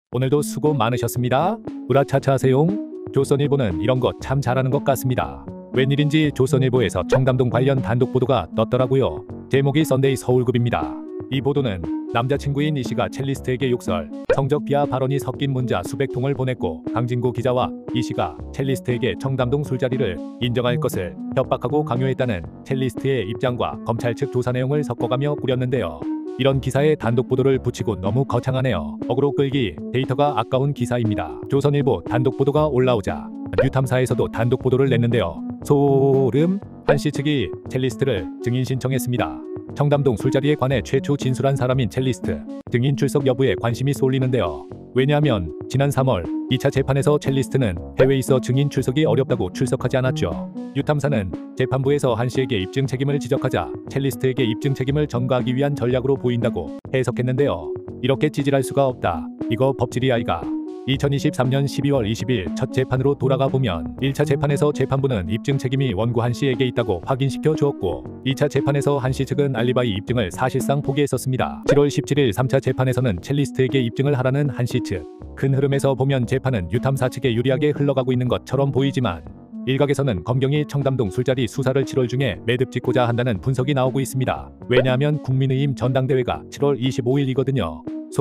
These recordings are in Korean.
오늘도 수고 많으셨습니다. 으라차차 하세용. 조선일보는 이런 거 참 잘하는 것 같습니다. 웬일인지 조선일보에서 청담동 관련 단독 보도가 떴더라고요. 제목이 썬데이 서울급입니다. 이 보도는 남자친구인 이씨가 첼리스트에게 욕설, 성적 비하 발언이 섞인 문자 수백 통을 보냈고 강진구 기자와 이씨가 첼리스트에게 청담동 술자리를 인정할 것을 협박하고 강요했다는 첼리스트의 입장과 검찰 측 조사 내용을 섞어가며 꾸렸는데요. 이런 기사에 단독 보도를 붙이고 너무 거창하네요. 어그로 끌기, 데이터가 아까운 기사입니다. 조선일보 단독 보도가 올라오자 뉴탐사에서도 단독 보도를 냈는데요. 소름! 한씨 측이 첼리스트를 증인 신청했습니다. 청담동 술자리에 관해 최초 진술한 사람인 첼리스트 증인 출석 여부에 관심이 쏠리는데요. 왜냐하면 지난 3월 2차 재판에서 첼리스트는 해외에 있어 증인 출석이 어렵다고 출석하지 않았죠. 뉴탐사는 재판부에서 한씨에게 입증 책임을 지적하자 첼리스트에게 입증 책임을 전가하기 위한 전략으로 보인다고 해석했는데요. 이렇게 찌질할 수가 없다. 이거 법질이 아이가. 2023년 12월 20일 첫 재판으로 돌아가 보면 1차 재판에서 재판부는 입증 책임이 원고 한씨에게 있다고 확인시켜 주었고 2차 재판에서 한씨 측은 알리바이 입증을 사실상 포기했었습니다. 7월 17일 3차 재판에서는 첼리스트에게 입증을 하라는 한씨 측. 큰 흐름에서 보면 재판은 뉴탐사 측에 유리하게 흘러가고 있는 것처럼 보이지만 일각에서는 검경이 청담동 술자리 수사를 7월 중에 매듭 짓고자 한다는 분석이 나오고 있습니다. 왜냐하면 국민의힘 전당대회가 7월 25일이거든요.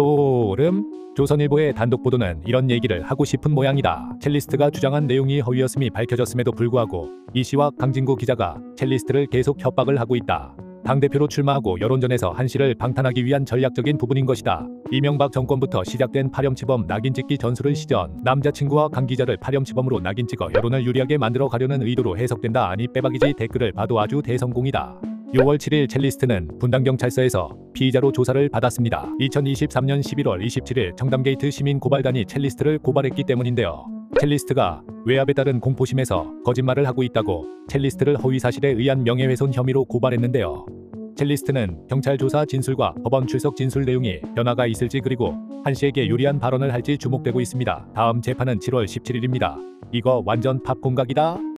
소름! 조선일보의 단독 보도는 이런 얘기를 하고 싶은 모양이다. 첼리스트가 주장한 내용이 허위였음이 밝혀졌음에도 불구하고 이씨와 강진구 기자가 첼리스트를 계속 협박을 하고 있다. 당대표로 출마하고 여론전에서 한씨를 방탄하기 위한 전략적인 부분인 것이다. 이명박 정권부터 시작된 파렴치범 낙인찍기 전술을 시전 남자친구와 강 기자를 파렴치범으로 낙인찍어 여론을 유리하게 만들어 가려는 의도로 해석된다. 아니 빼박이지. 댓글을 봐도 아주 대성공이다. 6월 7일 첼리스트는 분당경찰서에서 피의자로 조사를 받았습니다. 2023년 11월 27일 청담게이트 시민고발단이 첼리스트를 고발했기 때문인데요. 첼리스트가 외압에 따른 공포심에서 거짓말을 하고 있다고 첼리스트를 허위사실에 의한 명예훼손 혐의로 고발했는데요. 첼리스트는 경찰 조사 진술과 법원 출석 진술 내용이 변화가 있을지 그리고 한씨에게 유리한 발언을 할지 주목되고 있습니다. 다음 재판은 7월 17일입니다. 이거 완전 팝콘 각이다.